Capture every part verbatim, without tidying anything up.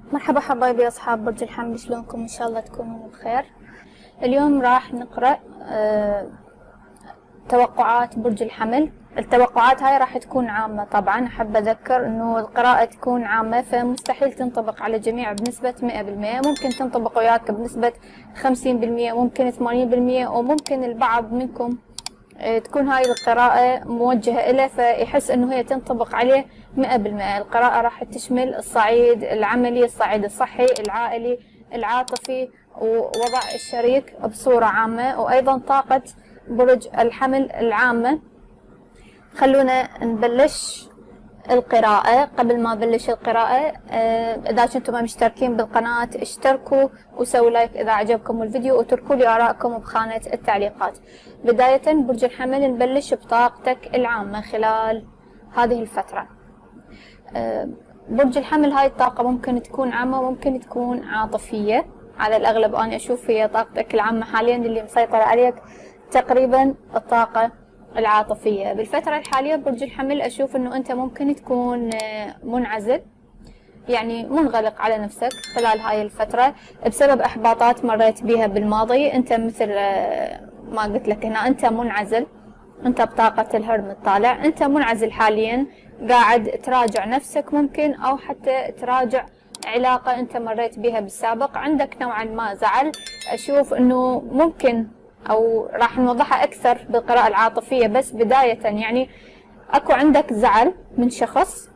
مرحبا حبايبي أصحاب برج الحمل، شلونكم؟ إن شاء الله تكونون بخير. اليوم راح نقرأ أه توقعات برج الحمل. التوقعات هاي راح تكون عامة، طبعا أحب أذكر أنه القراءة تكون عامة، فمستحيل تنطبق على الجميع بنسبة مئة بالمئة. ممكن تنطبق وياك بنسبة خمسين بالمئة، ممكن ثمانين بالمئة، وممكن البعض منكم تكون هاي القراءة موجهة إليه فيحس إنه هي تنطبق عليه مئة بالمئة. القراءة راح تشمل الصعيد العملي، الصعيد الصحي، العائلي، العاطفي، ووضع الشريك بصورة عامة، وأيضا طاقة برج الحمل العامة. خلونا نبلش القراءة. قبل ما أبلش القراءة، إذا كنتم مشتركين بالقناة اشتركوا وسووا لايك إذا عجبكم الفيديو، وتركوا لي آراءكم بخانة التعليقات. بداية برج الحمل، نبلش بطاقتك العامة خلال هذه الفترة. برج الحمل هاي الطاقة ممكن تكون عامة وممكن تكون عاطفية. على الأغلب أنا أشوف هي طاقتك العامة حاليا اللي مسيطرة عليك تقريبا الطاقة العاطفية. بالفترة الحالية برج الحمل أشوف أنه أنت ممكن تكون منعزل، يعني منغلق على نفسك خلال هاي الفترة بسبب إحباطات مريت بها بالماضي. أنت مثل ما قلت لك هنا، أنت منعزل، أنت بطاقة الهرم الطالع، أنت منعزل حاليا، قاعد تراجع نفسك ممكن، أو حتى تراجع علاقة أنت مريت بها بالسابق. عندك نوعا ما زعل، أشوف أنه ممكن، أو راح نوضحها أكثر بالقراءة العاطفية، بس بداية يعني أكو عندك زعل من شخص.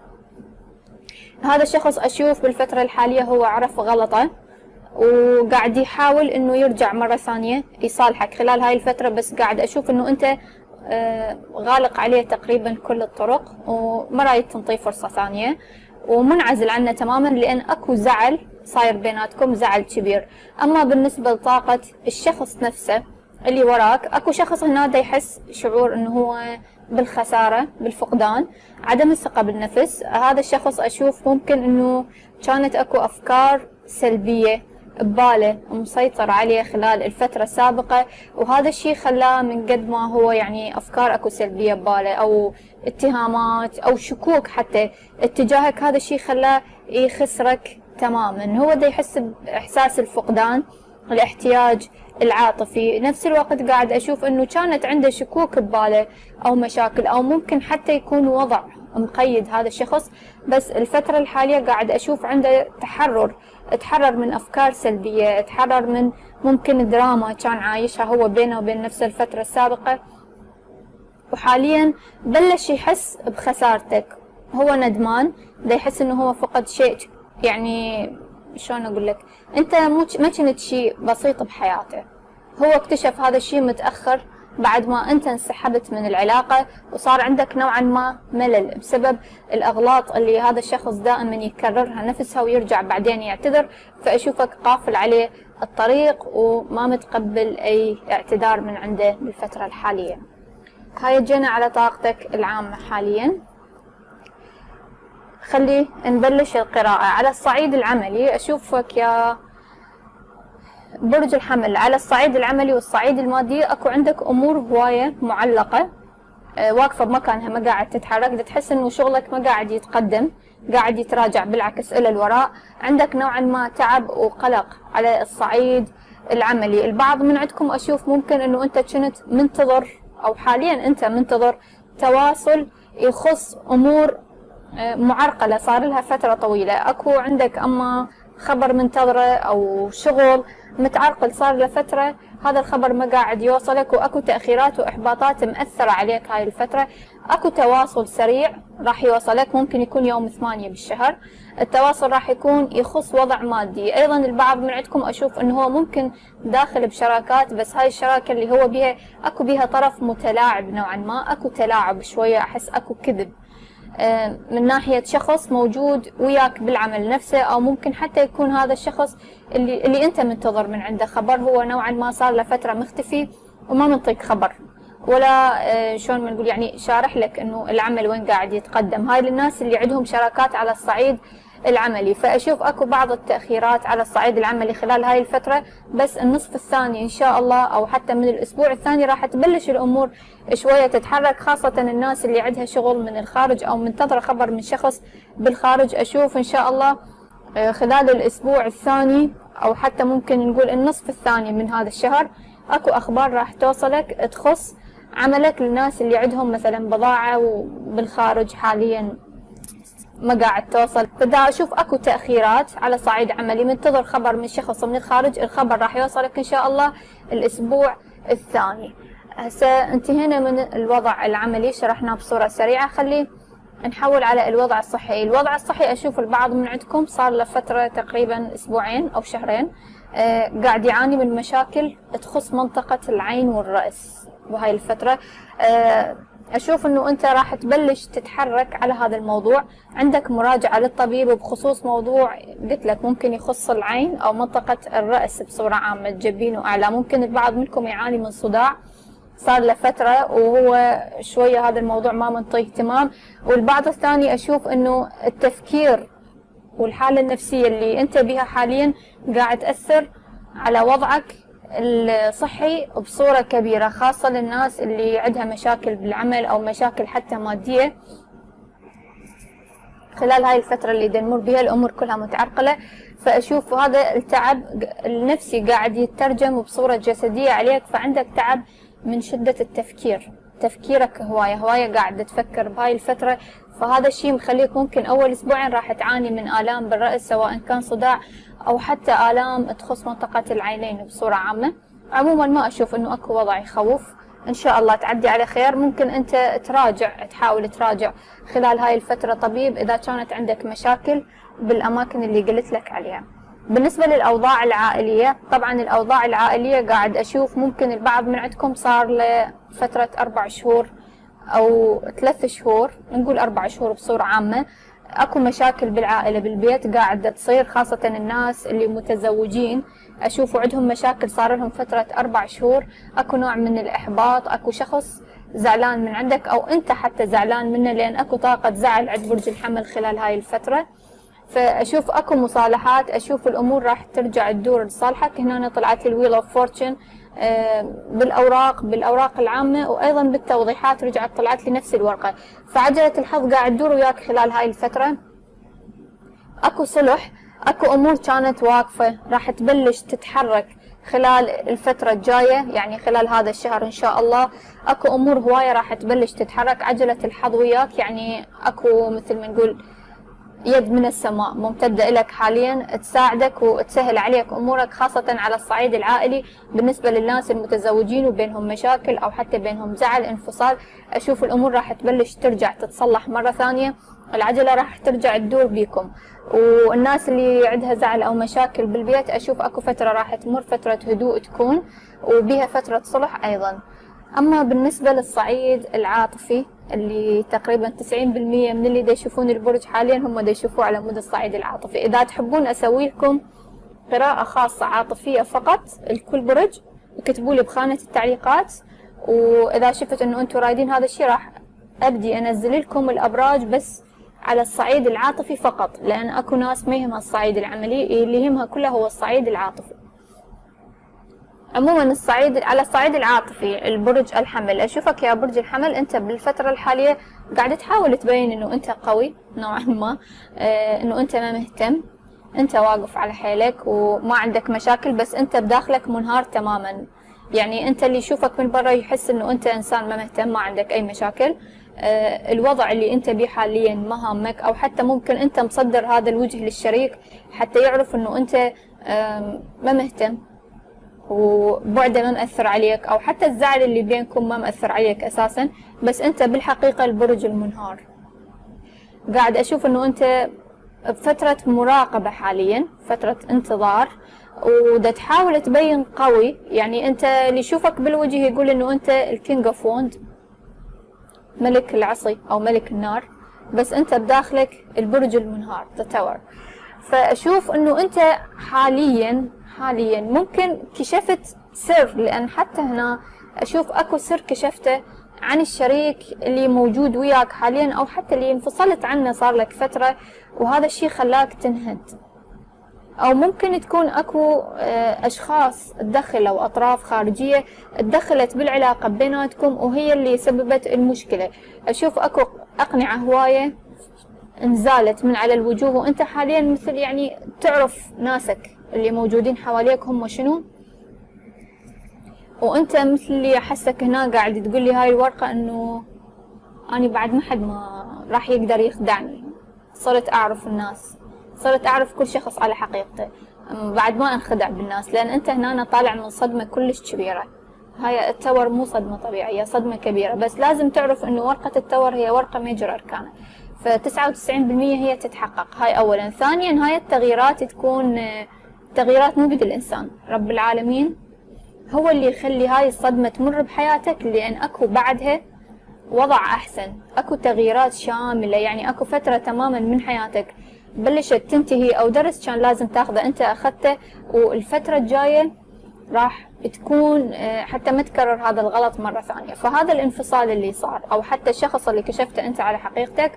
هذا الشخص أشوف بالفترة الحالية هو عرف غلطه وقاعد يحاول إنه يرجع مرة ثانية يصالحك خلال هاي الفترة، بس قاعد أشوف إنه أنت غالق عليه تقريبا كل الطرق وما رايد تنطيه فرصة ثانية، ومنعزل عنه تماما لأن أكو زعل صاير بيناتكم، زعل كبير. أما بالنسبة لطاقة الشخص نفسه اللي وراك، اكو شخص هنا دا يحس شعور انه هو بالخسارة، بالفقدان، عدم الثقة بالنفس. هذا الشخص اشوف ممكن انه كانت اكو افكار سلبية بباله مسيطر عليه خلال الفترة السابقة، وهذا الشيء خلاه من قد ما هو يعني افكار اكو سلبية بباله او اتهامات او شكوك حتى اتجاهك، هذا الشيء خلاه يخسرك تماما. هو دا يحس باحساس الفقدان، الاحتياج العاطفي. نفس الوقت قاعد أشوف أنه كانت عنده شكوك بباله أو مشاكل، أو ممكن حتى يكون وضع مقيد هذا الشخص، بس الفترة الحالية قاعد أشوف عنده تحرر، تحرر من أفكار سلبية، تحرر من ممكن دراما كان عايشها هو بينه وبين نفسه الفترة السابقة، وحاليا بلش يحس بخسارتك. هو ندمان، دا يحس أنه هو فقد شيء، يعني شلون اقول لك، انت ما كنت شيء بسيط بحياته. هو اكتشف هذا الشيء متاخر بعد ما انت انسحبت من العلاقه، وصار عندك نوعا ما ملل بسبب الاغلاط اللي هذا الشخص دائما يكررها نفسها ويرجع بعدين يعتذر. فاشوفك قافل عليه الطريق وما متقبل اي اعتذار من عنده بالفتره الحاليه. هاي جينا على طاقتك العامه حاليا. خلي نبلش القراءة. على الصعيد العملي أشوفك يا برج الحمل، على الصعيد العملي والصعيد المادي أكو عندك أمور هواية معلقة، أه واقفة بمكانها، ما قاعد تتحرك، تحس إنه شغلك ما قاعد يتقدم، قاعد يتراجع بالعكس إلى الوراء. عندك نوعا ما تعب وقلق على الصعيد العملي. البعض من عندكم أشوف ممكن إنه أنت كنت منتظر، أو حاليا أنت منتظر تواصل يخص أمور معرقلة صار لها فترة طويلة. اكو عندك اما خبر منتظرة او شغل متعرقل صار له فترة، هذا الخبر ما قاعد يوصلك، واكو تأخيرات واحباطات مأثرة عليك هاي الفترة. اكو تواصل سريع راح يوصلك، ممكن يكون يوم ثمانية بالشهر. التواصل راح يكون يخص وضع مادي. ايضا البعض من عندكم اشوف انه هو ممكن داخل بشراكات، بس هاي الشراكة اللي هو بيها اكو بيها طرف متلاعب نوعا ما، اكو تلاعب شوية، احس اكو كذب من ناحية شخص موجود وياك بالعمل نفسه، أو ممكن حتى يكون هذا الشخص اللي, اللي أنت منتظر من عنده خبر، هو نوعا ما صار له فترة مختفي وما منطيك خبر، ولا شلون ما نقول يعني شارح لك إنه العمل وين قاعد يتقدم. هاي للناس اللي عندهم شراكات على الصعيد العملي. فأشوف أكو بعض التأخيرات على الصعيد العملي خلال هاي الفترة، بس النصف الثاني إن شاء الله أو حتى من الأسبوع الثاني راح تبلش الأمور شوية تتحرك، خاصة الناس اللي عندها شغل من الخارج أو منتظرة خبر من شخص بالخارج. أشوف إن شاء الله خلال الأسبوع الثاني أو حتى ممكن نقول النصف الثاني من هذا الشهر أكو أخبار راح توصلك تخص عملك للناس اللي عندهم مثلا بضاعة وبالخارج حاليا ما قاعد توصل. فدا أشوف أكو تأخيرات على صعيد عملي، منتظر خبر من شخص من الخارج، الخبر راح يوصلك إن شاء الله الأسبوع الثاني. هسه انتهينا من الوضع العملي، شرحناه بصورة سريعة. خلي نحول على الوضع الصحي. الوضع الصحي أشوف البعض من عندكم صار له فترة تقريبا أسبوعين أو شهرين آه قاعد يعاني من مشاكل تخص منطقة العين والرأس بهاي الفترة. آه أشوف أنه أنت راح تبلش تتحرك على هذا الموضوع، عندك مراجعة للطبيب بخصوص موضوع قلت لك ممكن يخص العين أو منطقة الرأس بصورة عامة، جبين وأعلى. ممكن البعض منكم يعاني من صداع صار له فترة وهو شوية هذا الموضوع ما منطيه اهتمام. والبعض الثاني أشوف أنه التفكير والحالة النفسية اللي أنت بها حاليا قاعد تأثر على وضعك الصحي بصورة كبيرة، خاصة للناس اللي عندها مشاكل بالعمل أو مشاكل حتى مادية. خلال هاي الفترة اللي نمر بها الأمور كلها متعرقلة، فأشوف هذا التعب النفسي قاعد يترجم بصورة جسدية عليك، فعندك تعب من شدة التفكير، تفكيرك هواية هواية قاعد تفكر بهاي الفترة. فهذا الشيء مخليك ممكن أول أسبوعين راح تعاني من آلام بالرأس، سواء كان صداع أو حتى آلام تخص منطقة العينين بصورة عامة. عموما ما أشوف أنه أكو وضع يخوف، إن شاء الله تعدي على خير. ممكن أنت تراجع، تحاول تراجع خلال هاي الفترة طبيب إذا كانت عندك مشاكل بالأماكن اللي قلت لك عليها. بالنسبة للأوضاع العائلية، طبعا الأوضاع العائلية قاعد أشوف ممكن البعض من عندكم صار له فترة أربع شهور أو ثلاث شهور، نقول أربع شهور بصورة عامة، أكو مشاكل بالعائلة بالبيت قاعدة تصير، خاصة الناس اللي متزوجين أشوفوا عندهم مشاكل صار لهم فترة أربع شهور. أكو نوع من الإحباط، أكو شخص زعلان من عندك أو أنت حتى زعلان منه، لأن أكو طاقة زعل عند برج الحمل خلال هاي الفترة. فأشوف أكو مصالحات، أشوف الأمور راح ترجع تدور لصالحك. هنا طلعت لي الويل أوف فورتشن بالأوراق بالأوراق العامة، وأيضا بالتوضيحات رجعت طلعت لي نفس الورقة. فعجلة الحظ قاعد تدور وياك خلال هاي الفترة. أكو صلح، أكو أمور كانت واقفة راح تبلش تتحرك خلال الفترة الجاية، يعني خلال هذا الشهر إن شاء الله. أكو أمور هواية راح تبلش تتحرك، عجلة الحظ وياك، يعني أكو مثل ما نقول يد من السماء ممتدة لك حاليا تساعدك وتسهل عليك أمورك، خاصة على الصعيد العائلي. بالنسبة للناس المتزوجين وبينهم مشاكل أو حتى بينهم زعل انفصال، أشوف الأمور راح تبلش ترجع تتصلح مرة ثانية، العجلة راح ترجع تدور بيكم. والناس اللي عندها زعل أو مشاكل بالبيت أشوف أكو فترة راح تمر، فترة هدوء تكون وبيها فترة صلح أيضا. أما بالنسبة للصعيد العاطفي اللي تقريبا تسعين بالمية من اللي دا يشوفون البرج حاليا هم دا يشوفوه على مود الصعيد العاطفي. إذا تحبون أسوي لكم قراءة خاصة عاطفية فقط لكل برج اكتبوا لي بخانة التعليقات، وإذا شفت إنه أنتم رايدين هذا الشيء راح أبدي أنزل لكم الأبراج بس على الصعيد العاطفي فقط، لأن أكو ناس ما يهمها الصعيد العملي، اللي يهمها كله هو الصعيد العاطفي. عموما الصعيد على الصعيد العاطفي البرج الحمل، اشوفك يا برج الحمل انت بالفتره الحاليه قاعد تحاول تبين انه انت قوي نوعا ما، آه انه انت ما مهتم، انت واقف على حيلك وما عندك مشاكل، بس انت بداخلك منهار تماما. يعني انت اللي يشوفك من برا يحس انه انت انسان ما مهتم، ما عندك اي مشاكل. آه الوضع اللي انت بيه حاليا ما هامك، او حتى ممكن انت مصدر هذا الوجه للشريك حتى يعرف انه انت آه ما مهتم وبعده ما مأثر عليك، أو حتى الزعل اللي بينكم ما مأثر عليك أساسا، بس أنت بالحقيقة البرج المنهار. قاعد أشوف أنه أنت بفترة مراقبة حاليا، فترة انتظار، ودا تحاول تبين قوي. يعني أنت اللي يشوفك بالوجه يقول أنه أنت الكينج اوف ووند، ملك العصي أو ملك النار، بس أنت بداخلك البرج المنهار ذا تاور. فأشوف أنه أنت حاليا حاليا ممكن كشفت سر، لأن حتى هنا أشوف أكو سر كشفته عن الشريك اللي موجود وياك حاليا، أو حتى اللي انفصلت عنه صار لك فترة وهذا الشيء خلاك تنهد. أو ممكن تكون أكو أشخاص تدخل أو أطراف خارجية تدخلت بالعلاقة بيناتكم وهي اللي سببت المشكلة. أشوف أكو أقنعة هواية انزالت من على الوجوه، وانت حاليا مثل يعني تعرف ناسك اللي موجودين حواليك هم شنو، وانت مثل اللي احسك هنا قاعد تقول لي هاي الورقة انه اني بعد ما حد ما راح يقدر يخدعني، صرت اعرف الناس، صرت اعرف كل شخص على حقيقته بعد ما انخدع بالناس، لان انت هنا طالع من صدمة كلش كبيرة. هاي التور مو صدمة طبيعية، صدمة كبيرة، بس لازم تعرف انه ورقة التور هي ورقة ميجر اركانه، فتسعة وتسعين بالمية هي تتحقق. هاي اولا. ثانيا هاي التغييرات تكون تغييرات مو بيد الانسان، رب العالمين هو اللي يخلي هاي الصدمة تمر بحياتك، لان اكو بعدها وضع احسن، اكو تغييرات شاملة، يعني اكو فترة تماما من حياتك بلشت تنتهي، او درس كان لازم تاخذه انت اخذته، والفترة الجاية راح تكون حتى ما تكرر هذا الغلط مرة ثانية. فهذا الانفصال اللي صار، او حتى الشخص اللي كشفته انت على حقيقتك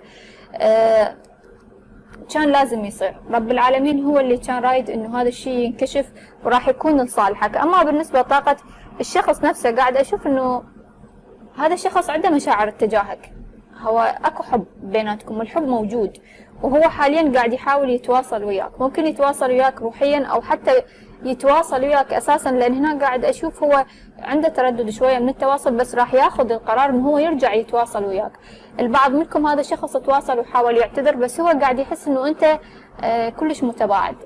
كان لازم يصير، رب العالمين هو اللي كان رايد انه هذا الشيء ينكشف وراح يكون لصالحك. اما بالنسبة لطاقة الشخص نفسه، قاعد اشوف انه هذا الشخص عنده مشاعر اتجاهك، هو اكو حب بيناتكم، الحب موجود، وهو حاليا قاعد يحاول يتواصل وياك، ممكن يتواصل وياك روحيا او حتى يتواصل وياك اساسا، لان هنا قاعد اشوف هو عنده تردد شويه من التواصل، بس راح ياخذ القرار انه هو يرجع يتواصل وياك. البعض منكم هذا الشخص تواصل وحاول يعتذر، بس هو قاعد يحس انه انت آه كلش متباعد،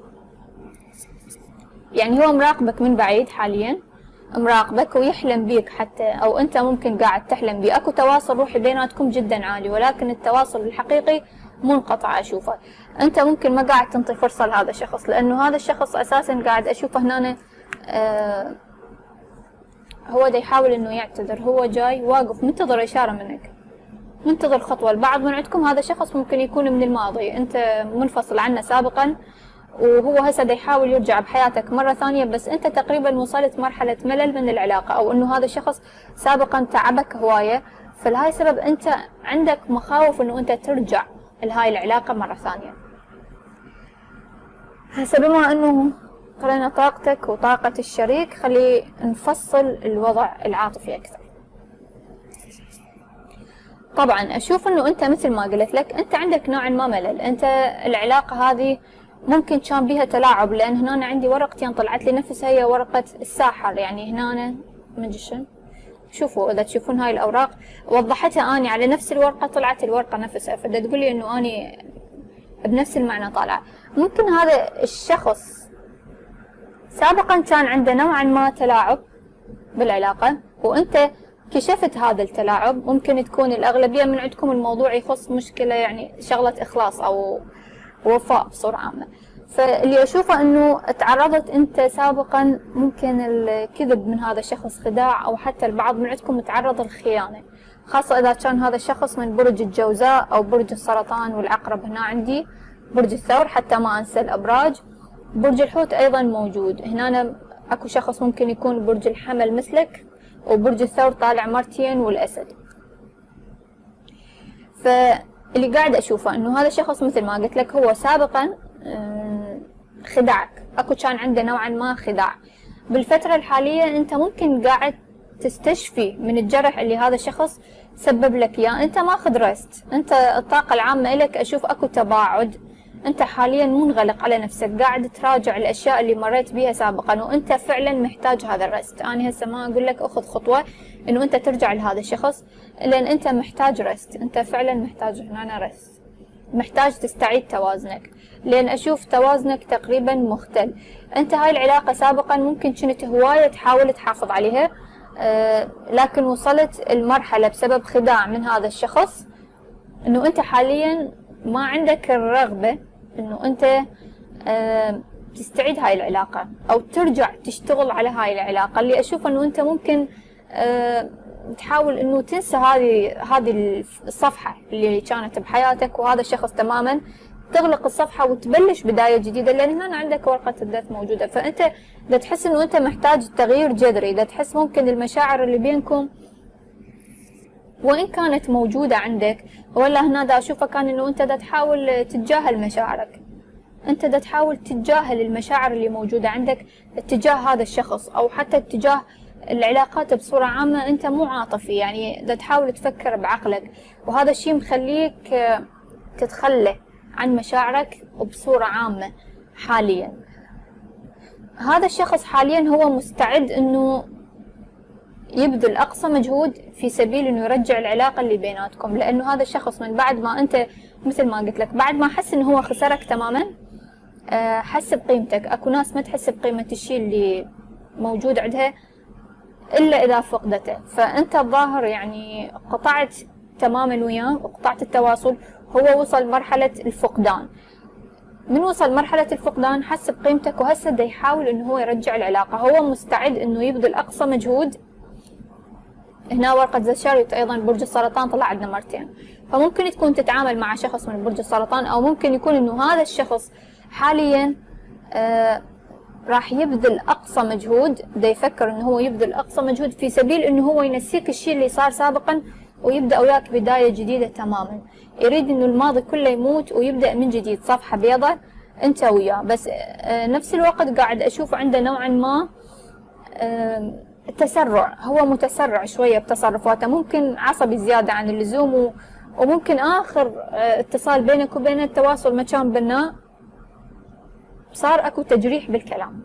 يعني هو مراقبك من بعيد حاليا، مراقبك ويحلم بيك حتى، او انت ممكن قاعد تحلم بيه. اكو تواصل روحي بيناتكم جدا عالي، ولكن التواصل الحقيقي منقطع اشوفه. انت ممكن ما قاعد تنطي فرصة لهذا الشخص، لانه هذا الشخص اساسا قاعد اشوفه هنا آه هو دا يحاول انه يعتذر، هو جاي واقف منتظر اشارة منك، منتظر خطوة. البعض من عندكم هذا الشخص ممكن يكون من الماضي، انت منفصل عنه سابقا، وهو هسه دا يحاول يرجع بحياتك مرة ثانية، بس انت تقريبا وصلت مرحلة ملل من العلاقة، او انه هذا الشخص سابقا تعبك هواية، فلهاي سبب انت عندك مخاوف انه انت ترجع لهاي العلاقة مرة ثانية. هسه بما انه قرينا طاقتك وطاقة الشريك، خلي نفصل الوضع العاطفي اكثر. طبعا اشوف انه انت مثل ما قلت لك، انت عندك نوع ما ملل، انت العلاقة هذه ممكن كان بيها تلاعب، لان هنا عندي ورقتين طلعت لي نفسها، هي ورقة الساحر، يعني هنا ماجيشن. شوفوا اذا تشوفون هاي الاوراق وضحتها اني على نفس الورقة، طلعت الورقة نفسها، فدا تقول لي انه اني بنفس المعنى طالعة. ممكن هذا الشخص سابقا كان عنده نوعا ما تلاعب بالعلاقة، وانت كشفت هذا التلاعب. ممكن تكون الاغلبية من عندكم الموضوع يخص مشكلة، يعني شغلة اخلاص او وفاء بصورة عامة. فاللي اشوفه انه تعرضت انت سابقا ممكن الكذب من هذا الشخص، خداع، او حتى البعض من عندكم تعرض للخيانة، خاصة اذا كان هذا الشخص من برج الجوزاء او برج السرطان والعقرب. هنا عندي برج الثور، حتى ما انسى الابراج. برج الحوت ايضا موجود هنا. اكو شخص ممكن يكون برج الحمل مثلك، وبرج الثور طالع مرتين والاسد. فاللي قاعد اشوفه انه هذا الشخص مثل ما قلت لك هو سابقا خدعك، اكو كان عنده نوعا ما خداع. بالفترة الحالية انت ممكن قاعد تستشفي من الجرح اللي هذا الشخص سبب لك اياه، انت ماخذ ريست، انت الطاقة العامة لك اشوف اكو تباعد، انت حاليا منغلق على نفسك، قاعد تراجع الاشياء اللي مريت بيها سابقا، وانت فعلا محتاج هذا الريست. انا هسه ما اقول لك اخذ خطوة انه انت ترجع لهذا الشخص، لان انت محتاج ريست، انت فعلا محتاج هنا ريست، محتاج تستعيد توازنك، لان اشوف توازنك تقريبا مختل. انت هاي العلاقة سابقا ممكن كنت هواية تحاول تحافظ عليها، آه لكن وصلت المرحلة بسبب خداع من هذا الشخص انه انت حاليا ما عندك الرغبة انه انت آه تستعيد هاي العلاقة او ترجع تشتغل على هاي العلاقة. اللي اشوف انه انت ممكن آه تحاول انه تنسى هذه هذه الصفحة اللي كانت بحياتك وهذا الشخص تماما، تغلق الصفحة وتبلش بداية جديدة، لان هنا عندك ورقة الدث موجودة. فانت اذا تحس انه انت محتاج تغيير جذري، اذا تحس ممكن المشاعر اللي بينكم وإن كانت موجودة عندك، ولا هنا دا أشوفه كان إنه أنت دا تحاول تتجاهل مشاعرك، أنت دا تحاول تتجاهل المشاعر اللي موجودة عندك اتجاه هذا الشخص، أو حتى اتجاه العلاقات بصورة عامة. أنت مو عاطفي، يعني دا تحاول تفكر بعقلك، وهذا الشيء مخليك تتخلى عن مشاعرك بصورة عامة حاليا. هذا الشخص حاليا هو مستعد انه يبذل اقصى مجهود في سبيل انه يرجع العلاقة اللي بيناتكم، لانه هذا الشخص من بعد ما انت مثل ما قلت لك بعد ما حس انه هو خسرك تماما، حس بقيمتك. اكو ناس ما تحس بقيمة الشيء اللي موجود عندها الا اذا فقدته، فانت الظاهر يعني قطعت تماما وياه وقطعت التواصل. هو وصل مرحلة الفقدان، من وصل مرحلة الفقدان حس بقيمتك، وهسه دا يحاول انه هو يرجع العلاقة. هو مستعد انه يبذل اقصى مجهود. هنا ورقة ذا شاريوت ايضا برج السرطان طلع عندنا مرتين، فممكن تكون تتعامل مع شخص من برج السرطان، او ممكن يكون انه هذا الشخص حاليا آه راح يبذل اقصى مجهود، دا يفكر انه هو يبذل اقصى مجهود في سبيل انه هو ينسيك الشيء اللي صار سابقا ويبدأ وياك بداية جديدة تماما. يريد انه الماضي كله يموت ويبدأ من جديد، صفحة بيضاء انت وياه. بس نفس الوقت قاعد اشوف عنده نوعا ما تسرع، هو متسرع شوية بتصرفاته، ممكن عصبي زيادة عن اللزوم، وممكن اخر اتصال بينك وبين التواصل ما كان بناء صار اكو تجريح بالكلام.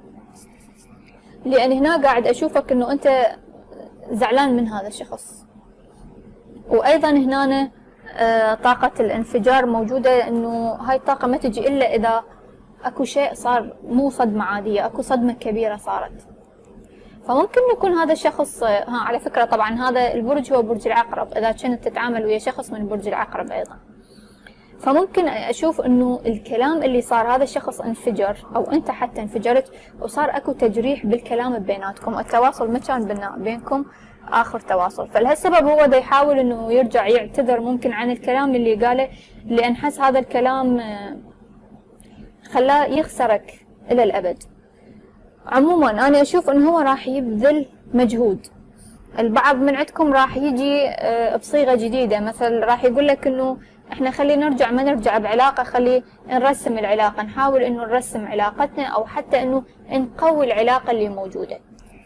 لان هنا قاعد اشوفك انه انت زعلان من هذا الشخص. وايضا هنا طاقة الانفجار موجودة، انه هاي الطاقة ما تجي الا اذا اكو شيء صار مو صدمة عادية، اكو صدمة كبيرة صارت. فممكن يكون هذا الشخص، ها على فكرة طبعا هذا البرج هو برج العقرب، اذا كنت تتعامل ويا شخص من برج العقرب ايضا. فممكن اشوف انه الكلام اللي صار هذا الشخص انفجر، او انت حتى انفجرت وصار اكو تجريح بالكلام بيناتكم، التواصل ما كان بناء بينكم اخر تواصل. فلهالسبب هو دا يحاول انه يرجع يعتذر ممكن عن الكلام اللي قاله، لان حس هذا الكلام خلاه يخسرك الى الابد. عموما انا اشوف انه هو راح يبذل مجهود. البعض من عندكم راح يجي بصيغة جديدة، مثل راح يقول لك انه احنا خلي نرجع ما نرجع بعلاقة، خلي نرسم العلاقة، نحاول انه نرسم علاقتنا، او حتى انه نقوي العلاقة اللي موجودة.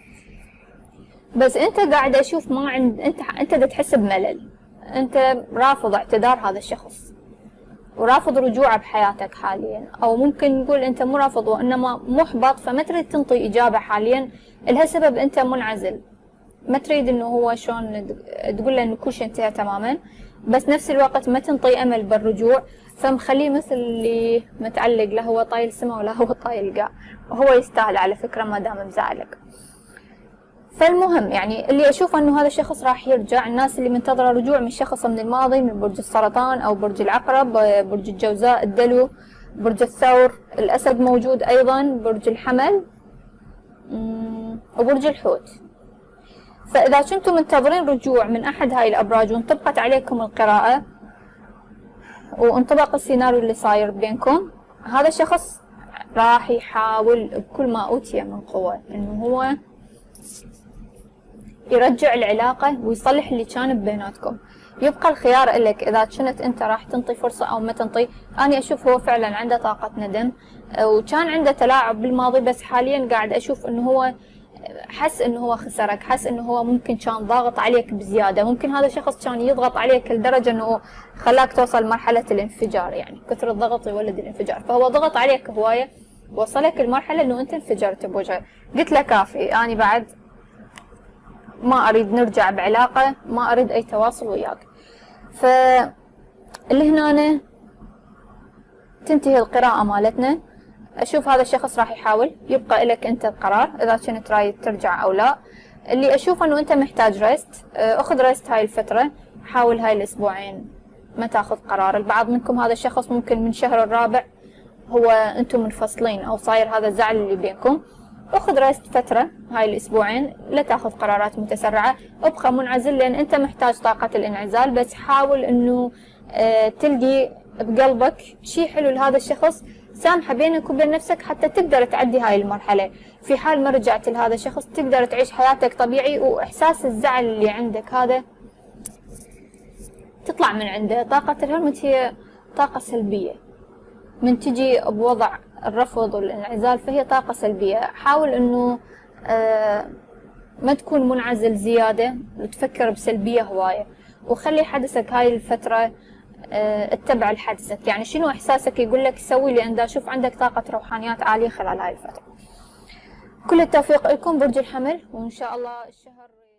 بس انت قاعد اشوف ما عند انت انت دا تحس بملل، انت رافض اعتذار هذا الشخص ورافض رجوعه بحياتك حاليا، او ممكن نقول انت مو رافض وانما محبط، فما تريد تنطي اجابة حاليا. لهالسبب انت منعزل، ما تريد انه هو شلون تقول له انه كل شيء انتهى تماما، بس نفس الوقت ما تنطي امل بالرجوع، فمخليه مثل اللي متعلق لا هو طايل سما ولا هو طايل قاع، وهو يستاهل على فكرة ما دام مزعلك. فالمهم يعني اللي اشوفه انه هذا الشخص راح يرجع. الناس اللي منتظره رجوع من شخص من الماضي من برج السرطان او برج العقرب، برج الجوزاء، الدلو، برج الثور، الاسد موجود ايضا، برج الحمل وبرج الحوت. فاذا كنتم منتظرين رجوع من احد هاي الابراج وانطبقت عليكم القراءه وانطبق السيناريو اللي صاير بينكم، هذا الشخص راح يحاول بكل ما اوتي من قوه انه هو يرجع العلاقة ويصلح اللي كان بيناتكم. يبقى الخيار لك إذا كنت أنت راح تنطي فرصة أو ما تنطي. أنا أشوف هو فعلا عنده طاقة ندم وكان عنده تلاعب بالماضي، بس حاليا قاعد أشوف إنه هو حس إنه هو خسرك، حس إنه هو ممكن كان ضاغط عليك بزيادة، ممكن هذا الشخص كان يضغط عليك لدرجة إنه خلاك توصل مرحلة الانفجار، يعني كثر الضغط يولد الانفجار، فهو ضغط عليك هواية وصلك المرحلة إنه أنت انفجرت بوجهه. قلت له كافي، أنا بعد ما أريد نرجع بعلاقة، ما أريد أي تواصل وياك. فاللي هنا تنتهي القراءة مالتنا. أشوف هذا الشخص راح يحاول، يبقى لك أنت القرار إذا كنت رايد ترجع أو لا. اللي أشوف أنه أنت محتاج ريست، أخذ ريست هاي الفترة، حاول هاي الأسبوعين ما تاخذ قرار. البعض منكم هذا الشخص ممكن من شهر الرابع هو أنتم منفصلين أو صاير هذا الزعل اللي بينكم. اخذ ريست فترة هاي الاسبوعين، لا تاخذ قرارات متسرعة، ابقى منعزل لان انت محتاج طاقة الانعزال، بس حاول انه اه تلقي بقلبك شيء حلو لهذا الشخص، سامحة بينك وبين نفسك حتى تقدر تعدي هاي المرحلة. في حال ما رجعت لهذا الشخص تقدر تعيش حياتك طبيعي، واحساس الزعل اللي عندك هذا تطلع من عنده. طاقة الهرمت هي طاقة سلبية، من تجي بوضع الرفض والانعزال فهي طاقة سلبية. حاول انه آه ما تكون منعزل زيادة وتفكر بسلبية هواية، وخلي حدثك هاي الفترة اه اتبع الحدسك، يعني شنو إحساسك يقول لك سوي، لأن دا أشوف عندك طاقة روحانيات عالية خلال هاي الفترة. كل التوفيق لكم برج الحمل، وإن شاء الله الشهر